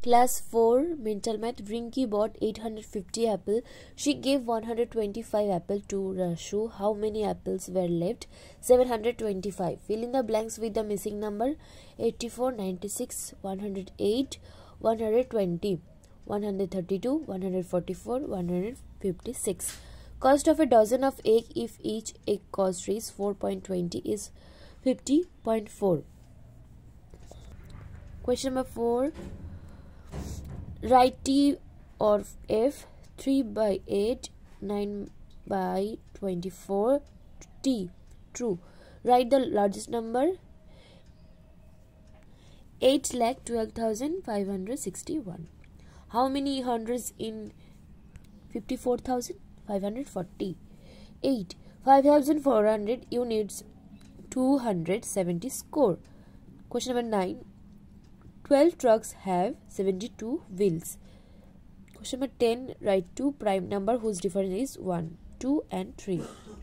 Class 4 mental math. Rinky bought 850 apple. She gave 125 apple to Rashu. How many apples were left? 725. Fill in the blanks with the missing number. 84, 96, 108, 120, 132, 144, 156. Cost of a dozen of egg if each egg cost is 4.20 is 50.4. Question number 4. Write T or F. 3 by 8, 9 by 24. T. True. Write the largest number. 8,12,561. How many hundreds in 54,000? 540. 8. 5,400 units. 270 score. Question number 9. 12 trucks have 72 wheels. Question number 10. Write two prime number whose difference is 1, 2 and 3.